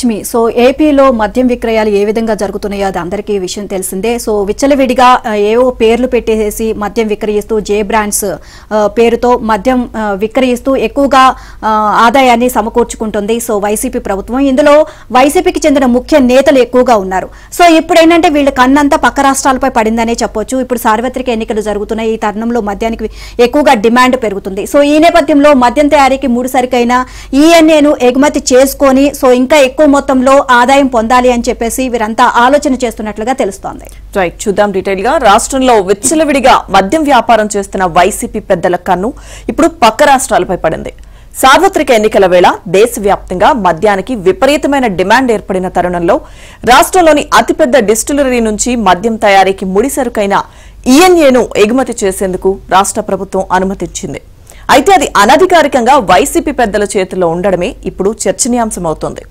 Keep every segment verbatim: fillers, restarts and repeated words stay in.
Lakshmi, so ఏపీలో మద్యం విక్రయాలు ఏ విధంగా జరుగుతున్నాయో అది అందరికీ విషయం తెలిసిందే. సో విచ్చలవిడిగా ఏవో పేర్లు పెట్టేసి మద్యం విక్రయిస్తూ జే బ్రాండ్స్ పేరుతో మద్యం విక్రయిస్తూ ఎక్కువగా ఆదాయాన్ని సమకూర్చుకుంటుంది సో వైసీపీ ప్రభుత్వం. ఇందులో వైసీపీకి చెందిన ముఖ్య నేతలు ఎక్కువగా ఉన్నారు. సో ఇప్పుడు ఏంటంటే వీళ్ళ కన్నంతా పక్క రాష్ట్రాలపై పడిందనే చెప్పొచ్చు. ఇప్పుడు సార్వత్రిక ఎన్నికలు జరుగుతున్నాయి. ఈ తరుణంలో మద్యానికి ఎక్కువగా డిమాండ్ పెరుగుతుంది. సో ఈ నేపథ్యంలో మద్యం తయారీకి మూడు సరికైన ఈఎన్ఏను ఎగుమతి చేసుకొని సో ఇంకా ఎక్కువ మొత్తంలో ఆదాయం పొందాలి అని చెప్పేసి వీరంతా ఆలోచన చేస్తున్నట్లుగా తెలుస్తోంది. రైట్, చూద్దాం డీటెయిల్ గా. రాష్ట్రంలో విచ్చలవిడిగా మద్యం వ్యాపారం చేస్తున్న వైసీపీ పెద్దల కన్ను ఇప్పుడు పక్క రాష్ట్రాలపై పడింది. సార్వత్రిక ఎన్నికల వేళ దేశవ్యాప్తంగా మద్యానికి విపరీతమైన డిమాండ్ ఏర్పడిన తరుణంలో రాష్ట్రంలోని అతిపెద్ద డిస్టిలరీ నుంచి మద్యం తయారీకి ముడిసరుకైన ఈఎన్ఏను ఎగుమతి చేసేందుకు రాష్ట్ర ప్రభుత్వం అనుమతిచ్చింది. అయితే అది అనధికారికంగా వైసీపీ పెద్దల చేతుల్లో ఉండడమే ఇప్పుడు చర్చనీయాంశమవుతోంది.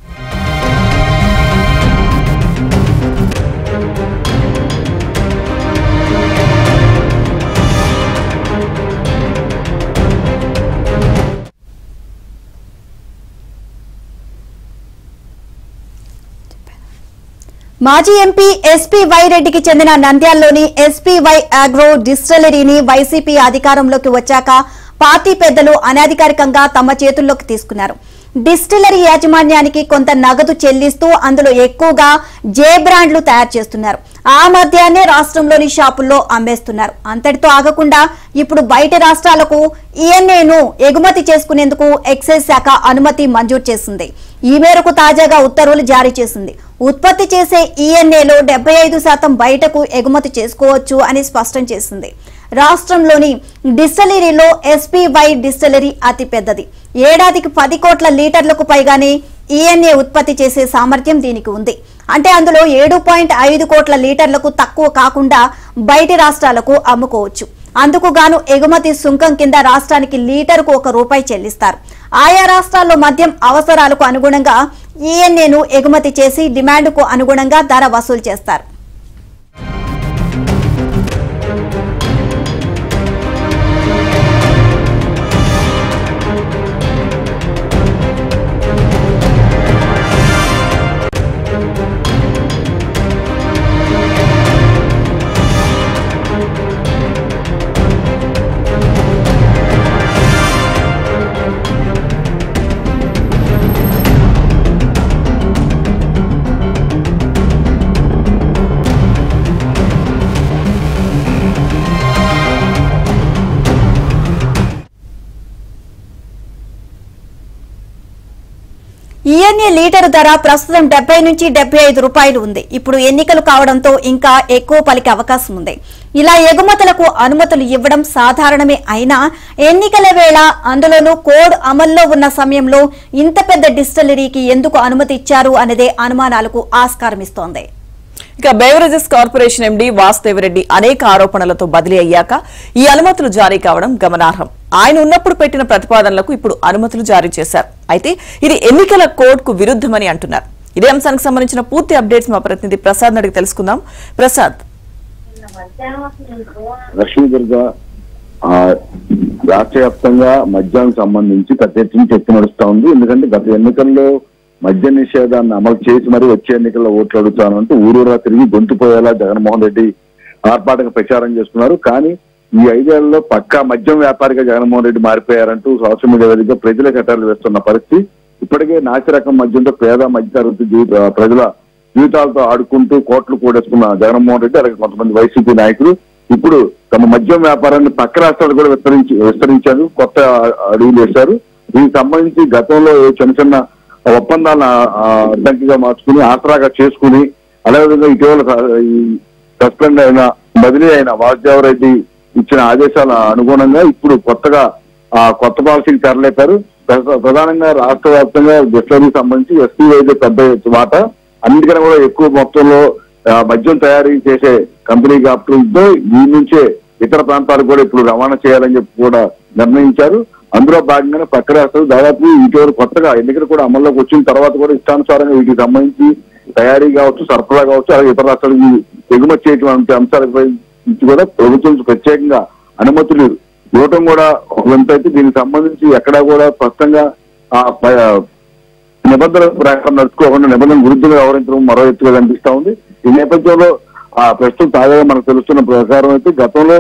మాజీ ఎంపీ ఎస్పీ వై రెడ్డికి చెందిన నంద్యాలలోని ఎస్పీ వై అగ్రో డిస్టిలరీని వైసీపీ అధికారంలోకి వచ్చాక పార్టీ పెద్దలు అనధికారికంగా తమ చేతుల్లోకి తీసుకున్నారు. డిస్టిలరీ యాజమాన్యానికి కొంత నగదు చెల్లిస్తూ అందులో ఎక్కువగా జే బ్రాండ్లు తయారు చేస్తున్నారు. ఆ మధ్యానే రాష్ట్రంలోని షాపుల్లో అమ్మేస్తున్నారు. అంతటితో ఆగకుండా ఇప్పుడు బయట రాష్ట్రాలకు ఈఎన్ఏను ఎగుమతి చేసుకునేందుకు ఎక్సైజ్ శాఖ అనుమతి మంజూరు చేసింది. ఈ మేరకు తాజాగా ఉత్తర్వులు జారీ చేసింది. ఉత్పత్తి చేసే ఈఎన్ఏలో డెబ్బై ఐదు శాతం బయటకు ఎగుమతి చేసుకోవచ్చు అని స్పష్టం చేసింది. రాష్ట్రంలోని డిస్టిలరీలో ఎస్పీ వై డిస్టిలరీ అతి పెద్దది. ఏడాదికి పది కోట్ల లీటర్లకు పైగానే ఈఎన్ఏ ఉత్పత్తి చేసే సామర్థ్యం దీనికి ఉంది. అంటే అందులో ఏడు పాయింట్ ఐదు కోట్ల లీటర్లకు తక్కువ కాకుండా బయటి రాష్ట్రాలకు అమ్ముకోవచ్చు. అందుకు గాను ఎగుమతి సుంకం కింద రాష్ట్రానికి లీటర్కు ఒక రూపాయి చెల్లిస్తారు. ఆయా రాష్ట్రాల్లో మద్యం అవసరాలకు అనుగుణంగా ఈఎన్ఏను ఎగుమతి చేసి డిమాండ్కు అనుగుణంగా ధర వసూలు చేస్తారు. ఈఎన్ఏ లీటరు ధర ప్రస్తుతం డెబ్బై నుంచి డెబ్బై ఐదు రూపాయలు ఉంది. ఇప్పుడు ఎన్నికలు కావడంతో ఇంకా ఎక్కువ పలికే అవకాశం ఉంది. ఇలా ఎగుమతులకు అనుమతులు ఇవ్వడం సాధారణమే అయినా ఎన్నికల వేళ అందులోనూ కోడ్ అమల్లో ఉన్న సమయంలో ఇంత పెద్ద డిస్టిలరీకి ఎందుకు అనుమతి ఇచ్చారు అనేదే అనుమానాలకు ఆస్కారం ఇస్తోంది. ఇక బెవరేజెస్ కార్పొరేషన్ ఎండీ వాసుదేవరెడ్డి అనేక ఆరోపణలతో బదిలీ అయ్యాక ఈ అనుమతులు జారీ కావడం గమనార్హం. ఆయన ఉన్నప్పుడు పెట్టిన ప్రతిపాదనలకు ఇప్పుడు అనుమతులు జారీ చేశారు. అయితే ఇది ఎన్నికల కోడ్ కు విరుద్ధమని అంటున్నారు. ఇదే అంశానికి సంబంధించిన పూర్తి అప్డేట్స్ మా ప్రతినిధి ప్రసాద్ అడిగి తెలుసుకుందాం. ప్రసాద్, లక్ష్మీదుర్గ రాష్ట్ర వ్యాప్తంగా మద్యానికి సంబంధించి పెద్ద ఎత్తున చర్చ నడుస్తా ఉంది. ఎందుకంటే గత ఎన్నికల్లో మద్య నిషేధాన్ని అమలు చేసి మరి వచ్చే ఎన్నికల్లో ఓట్లు అడుగుతానంటూ ఊరూరా తిరిగి గొంతుపోయేలా జగన్మోహన్ రెడ్డి ఆర్పాటంగా ప్రచారం చేస్తున్నారు. కానీ ఈ ఐదేళ్లలో పక్కా మద్యం వ్యాపారిగా జగన్మోహన్ రెడ్డి మారిపోయారంటూ సోషల్ మీడియా వేదికగా ప్రజల కట్టాలు వేస్తున్న పరిస్థితి. ఇప్పటికే నాసి రకం మద్యంతో పేద మధ్యతరగతి జీవిత ప్రజల జీవితాలతో ఆడుకుంటూ కోట్లు కూడేసుకున్న జగన్మోహన్ రెడ్డి అలాగే కొంతమంది వైసీపీ నాయకులు ఇప్పుడు తమ మద్యం వ్యాపారాన్ని పక్క రాష్ట్రాలు కూడా విస్తరించి విస్తరించారు, కొత్త అడుగులు వేశారు. దీనికి సంబంధించి గతంలో చిన్న చిన్న ఒప్పందాలను అడ్డంకిగా మార్చుకుని ఆసరాగా చేసుకుని అదేవిధంగా ఇటీవల సస్పెండ్ అయిన బదిలీ అయిన వాసుదేవరెడ్డి ఇచ్చిన ఆదేశాల అనుగుణంగా ఇప్పుడు కొత్తగా ఆ కొత్త పాలసీకి తెరలేపారు. ప్రధానంగా రాష్ట్ర వ్యాప్తంగా డిస్టిలరీకి సంబంధించి ఎస్పీ వైద్య పెద్ద వాటా అన్నిటికన్నా కూడా ఎక్కువ మొత్తంలో మద్యం తయారీ చేసే కంపెనీ కావడంతో దీని నుంచే ఇతర ప్రాంతాలకు కూడా ఇప్పుడు రవాణా చేయాలని చెప్పి కూడా నిర్ణయించారు. అందులో భాగంగానే పక్క రాష్ట్రాలు దాదాపు ఇటీవల కొత్తగా ఎన్నికలు కూడా అమల్లోకి వచ్చిన తర్వాత కూడా ఇష్టానుసారంగా వీటికి సంబంధించి తయారీ కావచ్చు, సరఫరా కావచ్చు, అలాగే ఇతర రాష్ట్రాలకు ఎగుమతి చేయటువంటి అంశాలపై కూడా ప్రభుత్వం ప్రత్యేకంగా అనుమతులు ఇవ్వటం కూడా ఒక వింత అయితే దీనికి సంబంధించి ఎక్కడా కూడా స్పష్టంగా నిబంధనల ప్రకారం నడుచుకోకుండా నిబంధనల విరుద్ధంగా వ్యవహరించడం మరో ఎత్తుగా కనిపిస్తా ఉంది. ఈ నేపథ్యంలో ఆ ప్రస్తుతం తాజాగా మనకు తెలుస్తున్న ప్రకారం అయితే గతంలో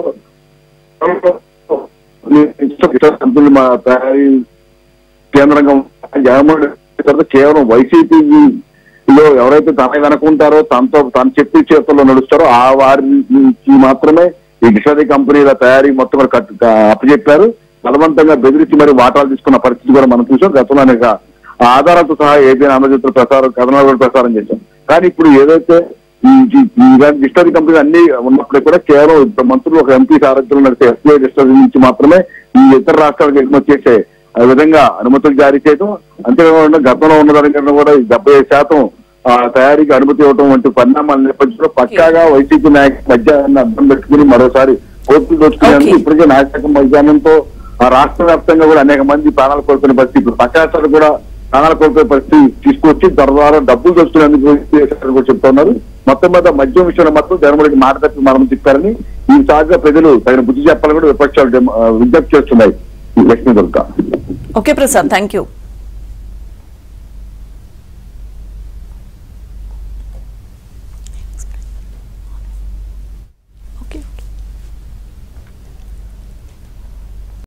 కంపెనీలు మా తయారీ కేంద్రంగా జగన్మోహన్ రెడ్డి కేవలం వైసీపీలో ఎవరైతే తన వెనకుంటారో తనతో తను చెప్పి చేతుల్లో నడుస్తారో ఆ వారికి మాత్రమే ఈ డిస్టరీ కంపెనీల తయారీ మొత్తం కూడా కట్టు అప్పచెప్పారు. బలవంతంగా బెదిరించి మరి వాటాలు తీసుకున్న పరిస్థితి కూడా మనం చూసాం. గతంలో అనేక ఆధారాలతో సహా ఏదైనా ఆంధ్రజ్యోతిలో ప్రసారం కథనాలు కూడా ప్రసారం చేశాం. కానీ ఇప్పుడు ఏదైతే ఈ డిస్టరీ కంపెనీ అన్ని ఉన్నప్పుడు కూడా కేవలం మంత్రులు ఒక ఎంపీ సారథ్యంలో నడిచే ఎస్బీఐ డిస్టరీ నుంచి మాత్రమే ఈ ఇతర రాష్ట్రాలకు ఎగుమతి చేసే విధంగా అనుమతులు జారీ చేయడం, అంతేకాకుండా గతంలో ఉన్నదానికన్నా కూడా డెబ్బై ఐదు శాతం తయారీకి అనుమతి ఇవ్వడం వంటి పరిణామాల నేపథ్యంలో పక్కాగా వైసీపీ నాయకుల మధ్యాహ్నాన్ని అర్థం పెట్టుకుని మరోసారి కోర్టులు దోచుకునేందుకు ఇప్పటికే నాయకత్వం మధ్యాహ్నంతో రాష్ట్ర వ్యాప్తంగా కూడా అనేక మంది ప్రాణాలు కోల్పోయిన పరిస్థితి, ఇప్పుడు పక్క రాష్ట్రాలు కూడా ప్రాణాలు కోల్పోయే పరిస్థితి తీసుకొచ్చి ద్వారా డబ్బులు దోచుకునేందుకు కూడా చెప్తున్నారు. మొత్తం మీద మద్యం విషయంలో మాత్రం జగన్మోహన్ రెడ్డి మాట తప్పి మనం తిప్పారని ఈ సాగుగా ప్రజలు తగిన బుద్ధి చెప్పాలని కూడా విపక్షాలు విజ్ఞప్తి చేస్తున్నాయి. Lakshmi Durga. Okay Prasad, thank you.